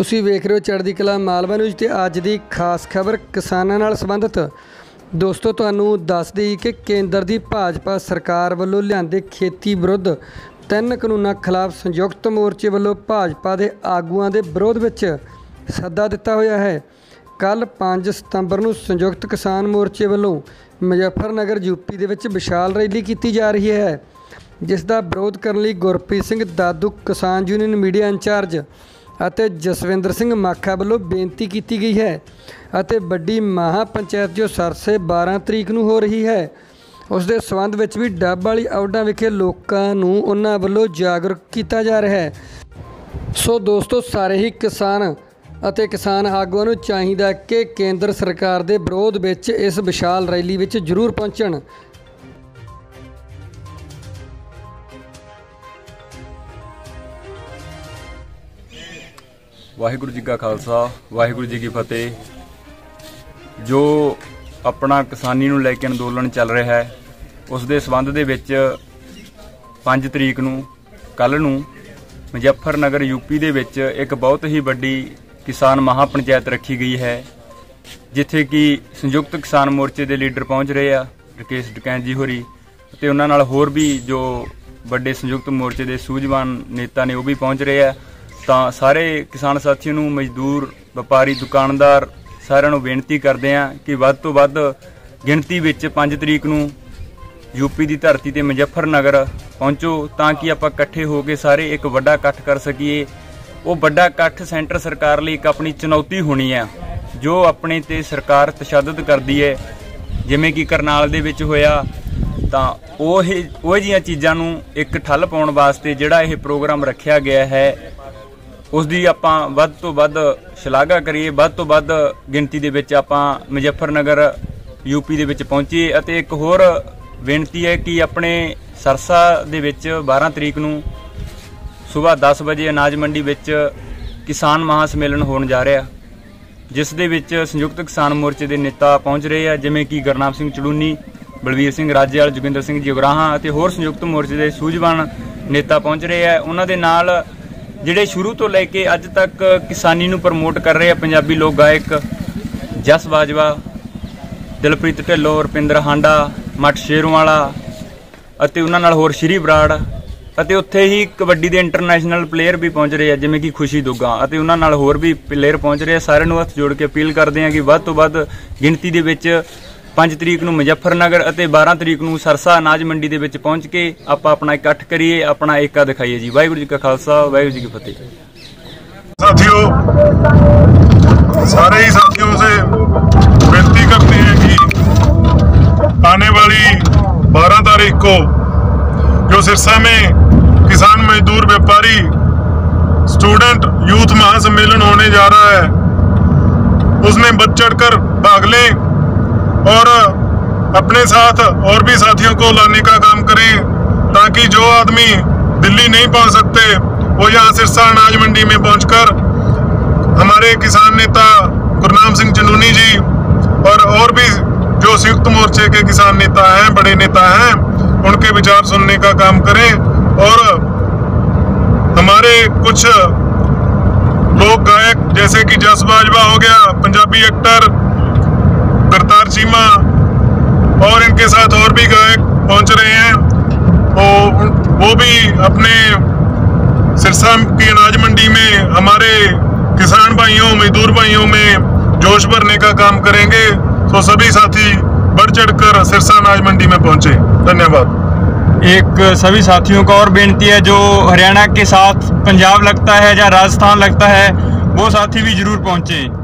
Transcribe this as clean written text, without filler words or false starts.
ਤੁਸੀਂ ਵੇਖ ਰਹੇ ਹੋ ਚੜ੍ਹਦੀ ਕਲਾ ਮਾਲਵਾ ਨਿਊਜ਼ ਤੇ ਅੱਜ ਦੀ ਖਾਸ ਖਬਰ ਕਿਸਾਨਾਂ ਨਾਲ ਸੰਬੰਧਿਤ। ਦੋਸਤੋ ਤੁਹਾਨੂੰ ਦੱਸ ਦੇਈਏ ਕਿ ਕੇਂਦਰ ਦੀ ਭਾਜਪਾ ਸਰਕਾਰ ਵੱਲੋਂ ਲਿਆਂਦੇ ਖੇਤੀ ਵਿਰੁੱਧ 3 ਕਾਨੂੰਨਾਂ ਖਿਲਾਫ ਸੰਯੁਕਤ ਮੋਰਚੇ ਵੱਲੋਂ ਭਾਜਪਾ ਦੇ ਆਗੂਆਂ ਦੇ ਵਿਰੋਧ ਵਿੱਚ ਸੱਦਾ ਦਿੱਤਾ ਹੋਇਆ ਹੈ। ਕੱਲ 5 ਸਤੰਬਰ ਨੂੰ ਸੰਯੁਕਤ ਕਿਸਾਨ ਮੋਰਚੇ ਵੱਲੋਂ ਮੁਜ਼ੱਫਰਨਗਰ यूपी ਦੇ ਵਿੱਚ ਵਿਸ਼ਾਲ ਰੈਲੀ ਕੀਤੀ ਜਾ ਰਹੀ ਹੈ, जिस का विरोध करने लिए गुरप्रीत सिंह दादू किसान यूनियन मीडिया इंचार्ज ਅਤੇ जसविंदर सिंह माखा ਵੱਲੋਂ बेनती की गई है। ਅਤੇ ਵੱਡੀ ਮਹਾ ਪੰਚਾਇਤ जो सरसे 12 तरीक ਨੂੰ ਹੋ ਰਹੀ है, ਉਸ ਦੇ ਸੰਬੰਧ ਵਿੱਚ ਵੀ ਡੱਬ ਵਾਲੀ ਆਊਟਾਂ ਵਿਖੇ ਲੋਕਾਂ ਨੂੰ ਉਹਨਾਂ ਵੱਲੋਂ ਜਾਗਰੂਕ ਕੀਤਾ ਜਾ ਰਿਹਾ ਹੈ। ਸੋ ਦੋਸਤੋ ਸਾਰੇ ਹੀ ਕਿਸਾਨ ਅਤੇ ਕਿਸਾਨ ਆਗੂਆਂ ਨੂੰ ਚਾਹੀਦਾ ਕਿ ਕੇਂਦਰ ਸਰਕਾਰ ਦੇ ਵਿਰੋਧ ਵਿੱਚ ਇਸ ਵਿਸ਼ਾਲ ਰੈਲੀ ਵਿੱਚ ਜ਼ਰੂਰ ਪਹੁੰਚਣ। वाहिगुरू जी का खालसा वाहिगुरू जी की फतेह। जो अपना किसानी नूं लैके अंदोलन चल रहा है, उस दे संबंध दे विच 5 तरीक नूं कल नूं मुजफ्फरनगर यूपी दे विच एक बहुत ही वड्डी किसान महापंचायत रखी गई है, जिथे कि संयुक्त किसान मोर्चे के लीडर पहुँच रहे हैं, राकेश डकैत जी होरी ते उन्हां नाल होर भी जो वड्डे संयुक्त मोर्चे के सूझवान नेता ने वो भी पहुँच रहे हैं। तो सारे किसान साथियों नूं, मजदूर, व्यापारी, दुकानदार सारिਆਂ ਨੂੰ बेनती करते हैं कि वध तो वध गिणती विच 5 तरीक नूं यूपी की धरती ते मुजफ्फरनगर पहुँचो, ताकि आप इकट्ठे होकर सारे एक वड्डा इकट्ठ कर सकीए। वो वड्डा इकट्ठ सेंटर सरकार लई एक अपनी चुनौती होनी है, जो अपने ते सरकार तशद्दद करती है, जिवें कि करनाल दे विच होया। तो ਉਹ ਜਿਹੀਆਂ ਚੀਜ਼ਾਂ ਨੂੰ एक ठल पाउण वास्ते जिहड़ा ਇਹ प्रोग्राम रखा गया है, उस दी आपां वध तो वध शलाघा करिए, वध तो वध गिणती दे विच आपां मुजफ्फरनगर यूपी दे विच पहुंचीए। अते एक होर बेनती है कि अपने सरसा दे विच 12 तरीक नूं सुबह 10 बजे अनाज मंडी विच किसान महासम्मेलन होण जा रहा, जिस दे विच संयुक्त किसान मोर्चे के नेता पहुंच रहे हैं, जिवें कि गुरनाम सिंह चड़ूनी, बलवीर सिंह राजेवाल, जोगिंदर सिंह जगराहां अते होर संयुक्त मोर्चे के सूझवान नेता पहुंच रहे हैं। उन्हां दे नाल ਜਿਹੜੇ शुरू तो लैके अज तक किसानी नूं प्रमोट कर रहे हैं पंजाबी लोक गायक जस बाजवा, दिलप्रीत ढिल्लों, रुपिंदर हांडा, मठ शेरोंवाला अते उन्हां नाल होर श्री बराड़ अते उत्थे ही कबड्डी दे इंटरनेशनल प्लेयर भी पहुँच रहे हैं, जिवें कि खुशी दुग्गा अते उन्हां नाल होर भी प्लेयर पहुँच रहे हैं। सारिਆਂ ਨੂੰ हथ जोड़ के अपील करते हैं कि वध तो वध गिणती दे विच 5 तरीक नूं मुजफ्फरनगर अते 12 तरीक नूं सरसा अनाज मंडी दे विच पहुँच के आपां अपना इकट्ठ करिए, अपना एका दिखाइए जी। वाहिगुरू जी का खालसा वाहिगुरू जी की फतेह। साथियों, सारे ही साथियों से विनती करते हैं कि आने वाली 12 तारीख को जो सिरसा में किसान, मजदूर, व्यापारी, स्टूडेंट, यूथ महासम्मेलन होने जा रहा है, उसमें बढ़ चढ़कर भाग लें और अपने साथ और भी साथियों को लाने का काम करें, ताकि जो आदमी दिल्ली नहीं पहुंच सकते वो यहाँ सिरसा अनाज मंडी में पहुंचकर हमारे किसान नेता गुरनाम सिंह चंदूनी जी और भी जो संयुक्त मोर्चे के किसान नेता हैं, बड़े नेता हैं, उनके विचार सुनने का काम करें। और हमारे कुछ लोक गायक जैसे कि जस बाजवा हो गया, पंजाबी एक्टर करतार चीमा और इनके साथ और भी गायक पहुंच रहे हैं, वो भी अपने सिरसा की अनाज मंडी में हमारे किसान भाइयों, मजदूर भाइयों में जोश भरने का काम करेंगे। तो सभी साथी बढ़ चढ़कर सिरसा अनाज मंडी में पहुंचे। धन्यवाद। एक सभी साथियों को और बेनती है, जो हरियाणा के साथ पंजाब लगता है या राजस्थान लगता है, वो साथी भी जरूर पहुंचे।